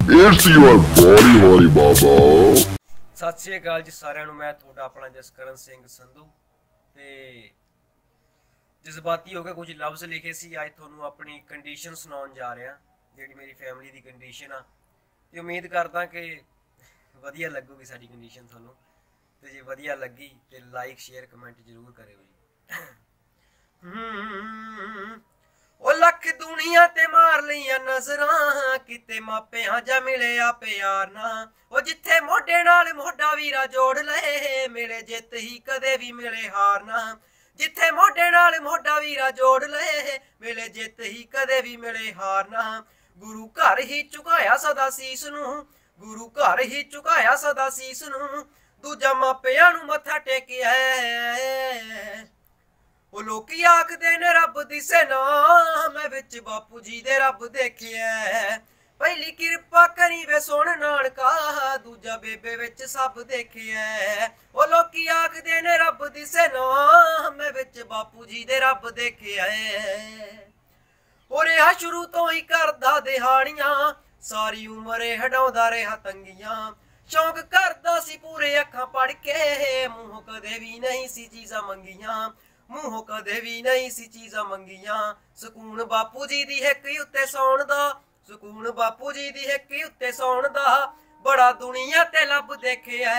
It's your body, holy baba. सत श्री अकाल जी सारिਆਂ ਨੂੰ। मैं ਤੁਹਾਡਾ ਆਪਣਾ ਜਸਕਰਨ ਸਿੰਘ ਸੰਧੂ ਤੇ ਜਜ਼ਬਾਤੀ ਹੋ ਕੇ ਕੁਝ ਲਫ਼ਜ਼ ਲਿਖੇ ਸੀ। ਅੱਜ ਤੁਹਾਨੂੰ ਆਪਣੀ ਕੰਡੀਸ਼ਨ ਸੁਣਾਉਣ ਜਾ ਰਿਹਾ, ਜਿਹੜੀ ਮੇਰੀ ਫੈਮਿਲੀ ਦੀ ਕੰਡੀਸ਼ਨ ਆ ਤੇ ਉਮੀਦ ਕਰਦਾ ਕਿ ਵਧੀਆ ਲੱਗੂਗੀ ਸਾਡੀ ਕੰਡੀਸ਼ਨ ਤੁਹਾਨੂੰ। ਤੇ ਜੇ ਵਧੀਆ ਲੱਗੀ ਤੇ ਲਾਈਕ ਸ਼ੇਅਰ ਕਮੈਂਟ ਜ਼ਰੂਰ ਕਰਿਓ ਜੀ। ਉਹ ਲੱਖ ਦੁਨੀਆ ਤੇ ਮਾਰ ਲਈਆਂ ਨਜ਼ਰਾਂ, ਕਿਤੇ ਮਾਪਿਆਂ ਜਾ ਮਿਲਿਆ ਪਿਆਰ ਨਾ। ਉਹ ਜਿੱਥੇ ਮੋਢੇ ਨਾਲ ਮੋਢਾ ਵੀਰਾ ਜੋੜ ਲਏ, ਮਿਲੇ ਜਿੱਤ ਹੀ ਕਦੇ ਵੀ ਮਿਲੇ ਹਾਰ ਨਾ। ਜਿੱਥੇ ਮੋਢੇ ਨਾਲ ਮੋਢਾ ਵੀਰਾ ਜੋੜ ਲਏ, ਮਿਲੇ ਜਿੱਤ ਹੀ ਕਦੇ ਵੀ ਮਿਲੇ ਹਾਰ ਨਾ। ਗੁਰੂ ਘਰ ਹੀ ਝੁਕਾਇਆ ਸਦਾ ਸੀਸ ਨੂੰ, ਗੁਰੂ ਘਰ ਹੀ ਝੁਕਾਇਆ ਸਦਾ ਸੀਸ ਨੂੰ। ਦੂਜਾ ਮਾਪਿਆਂ ਨੂੰ ਮੱਥਾ ਟੇਕਿਆ। ਉਹ ਲੋਕੀ ਆਖਦੇ ਨੇ ਰੱਬ ਦਿਸੇ ਨਾ, ਮੈਂ ਵਿੱਚ ਬਾਪੂ ਜੀ ਦੇ ਰੱਬ ਦੇਖਿਆ। ਪਹਿਲੀ ਕਿਰਪਾ ਕਰੀ ਵੇ ਸੋਹਣ ਨਾਨਕਾ, ਦੂਜਾ ਬੇਬੇ ਵਿੱਚ ਸਭ ਦੇਖਿਆ। ਉਹ ਲੋਕੀ ਆਖਦੇ ਨੇ ਰੱਬ ਦਿਸੇ ਨਾ, ਮੈਂ ਵਿੱਚ ਬਾਪੂ ਜੀ ਦੇ ਰੱਬ ਦੇਖਿਆ। ਉਹ ਰਿਹਾ ਸ਼ੁਰੂ ਤੋਂ ਹੀ ਕਰਦਾ ਦਿਹਾੜੀਆਂ, ਸਾਰੀ ਉਮਰ ਹਟਾਉਂਦਾ ਰਿਹਾ ਤੰਗੀਆਂ। ਸ਼ੌਂਕ ਕਰਦਾ ਸੀ ਪੂਰੇ ਅੱਖਾਂ ਪੜ ਕੇ, ਮੂੰਹੋਂ ਕਦੇ ਵੀ ਨਹੀਂ ਸੀ ਚੀਜ਼ਾਂ ਮੰਗੀਆਂ, ਮੂੰਹੋਂ ਕਦੇ ਵੀ ਨਹੀਂ ਸੀ ਚੀਜ਼ਾਂ ਮੰਗੀਆਂ। ਸਕੂਨ ਬਾਪੂ ਜੀ ਦੀ ਹਿੱਕ ਉੱਤੇ ਸੌਣ ਦਾ, ਸਕੂਨ ਬਾਪੂ ਜੀ ਦੀ ਹਿੱਕ ਉੱਤੇ ਸੌਣ ਦਾ, ਬੜਾ ਦੁਨੀਆ ਤੇ ਲੱਭ ਦੇਖਿਆ।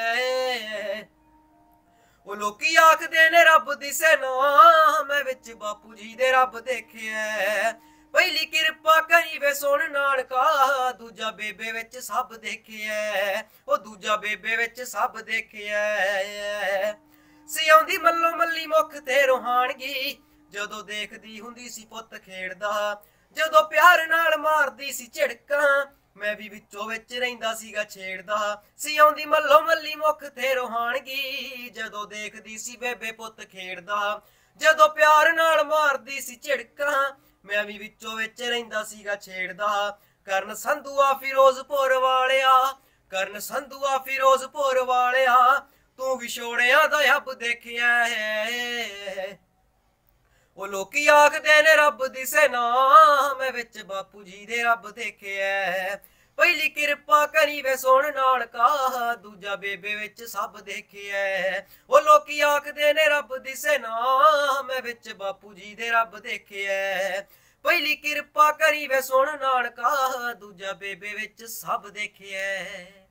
ਉਹ ਲੋਕੀ ਆਖਦੇ ਨੇ ਰੱਬ ਦਿਸੇ ਨਾ, ਮੈਂ ਵਿੱਚ ਬਾਪੂ ਜੀ ਦੇ ਰੱਬ ਦੇਖਿਆ। ਪਹਿਲੀ ਕਿਰਪਾ ਕਰੀ ਵੇ ਸੋਹਣ ਨਾਨਕਾ, ਦੂਜਾ ਬੇਬੇ ਵਿੱਚ ਸਭ ਦੇਖਿਆ। ਉਹ ਦੂਜਾ ਬੇਬੇ ਵਿੱਚ ਸਭ ਦੇਖਿਆ। ਸਿਆਉਂਦੀ ਮੱਲੋ ਮੱਲੀ ਮੁੱਖ ਤੇ ਰੋਹਾਨਗੀ, ਜਦੋਂ ਦੇਖਦੀ ਹੁੰਦੀ ਸੀ ਪੁੱਤ ਖੇਡਦਾ। ਜਦੋਂ ਪਿਆਰ ਨਾਲ ਮਾਰਦੀ ਸੀ ਝਿੜਕਾਂ, ਮੈਂ ਵੀ ਵਿੱਚੋਂ ਵਿੱਚ ਰਹਿੰਦਾ ਸੀਗਾ ਛੇੜਦਾ। ਸਿਆਉਂਦੀ ਮੱਲੋ ਮੱਲੀ ਮੁੱਖ ਤੇ ਰੋਹਾਨਗੀ, ਜਦੋਂ ਦੇਖਦੀ ਸੀ ਬੇਬੇ ਪੁੱਤ ਖੇਡਦਾ। ਜਦੋਂ ਪਿਆਰ ਨਾਲ ਮਾਰਦੀ ਸੀ ਝਿੜਕਾਂ, ਮੈਂ ਵੀ ਵਿੱਚੋਂ ਵਿੱਚ ਰਹਿੰਦਾ ਸੀਗਾ ਛੇੜਦਾ। ਕਰਨ ਸੰਧੂਆ ਫਿਰੋਜ਼ਪੁਰ ਵਾਲਿਆ, ਕਰਨ ਸੰਧੂਆ ਫਿਰੋਜ਼ਪੁਰ ਵਾਲਿਆ, ਤੂੰ ਵਿਛੋੜਿਆਂ ਦਾ ਅੱਬ ਦੇਖਿਆ ਹੈ। ਉਹ ਲੋਕੀ ਆਖਦੇ ਨੇ ਰੱਬ ਦਿਸੇ ਨਾ, ਮੈਂ ਵਿੱਚ ਬਾਪੂ ਜੀ ਦੇ ਰੱਬ ਦੇਖਿਆ। ਪਹਿਲੀ ਕਿਰਪਾ ਕਰੀ ਵੇ ਸੋਹਣ ਨਾਨਕਾ, ਦੂਜਾ ਬੇਬੇ ਵਿੱਚ ਸਭ ਦੇਖਿਆ। ਉਹ ਲੋਕੀ ਆਖਦੇ ਨੇ ਰੱਬ ਦਿਸੇ ਨਾ, ਮੈਂ ਵਿੱਚ ਬਾਪੂ ਜੀ ਦੇ ਰੱਬ ਦੇਖਿਆ। ਪਹਿਲੀ ਕਿਰਪਾ ਕਰੀ ਵੇ ਸੋਹਣ ਨਾਨਕਾ, ਦੂਜਾ ਬੇਬੇ ਵਿੱਚ ਸਭ ਦੇਖਿਆ।